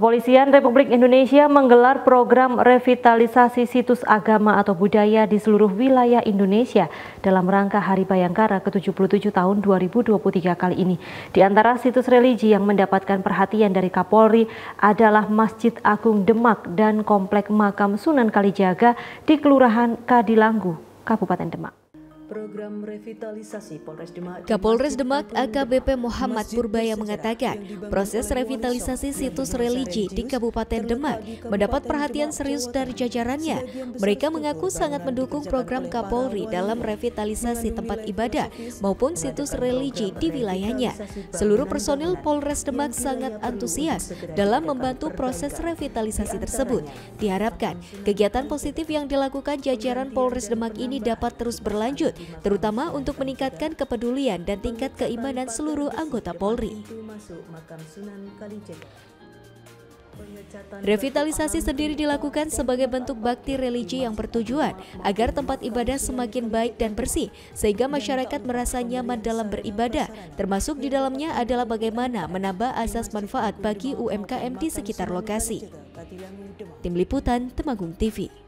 Kepolisian Republik Indonesia menggelar program revitalisasi situs agama atau budaya di seluruh wilayah Indonesia dalam rangka Hari Bayangkara ke-77 tahun 2023 kali ini. Di antara situs religi yang mendapatkan perhatian dari Kapolri adalah Masjid Agung Demak dan Komplek Makam Sunan Kalijaga di Kelurahan Kadilanggu, Kabupaten Demak. Program revitalisasi Polres Demak. Kapolres Demak AKBP Muhammad Purbaya mengatakan proses revitalisasi situs religi di Kabupaten Demak mendapat perhatian serius dari jajarannya. Mereka mengaku sangat mendukung program Kapolri dalam revitalisasi tempat ibadah maupun situs religi di wilayahnya. Seluruh personil Polres Demak sangat antusias dalam membantu proses revitalisasi tersebut. Diharapkan kegiatan positif yang dilakukan jajaran Polres Demak ini dapat terus berlanjut, terutama untuk meningkatkan kepedulian dan tingkat keimanan seluruh anggota Polri. Revitalisasi sendiri dilakukan sebagai bentuk bakti religi yang bertujuan agar tempat ibadah semakin baik dan bersih, sehingga masyarakat merasa nyaman dalam beribadah, termasuk di dalamnya adalah bagaimana menambah asas manfaat bagi UMKM di sekitar lokasi. Tim Liputan Temanggung TV.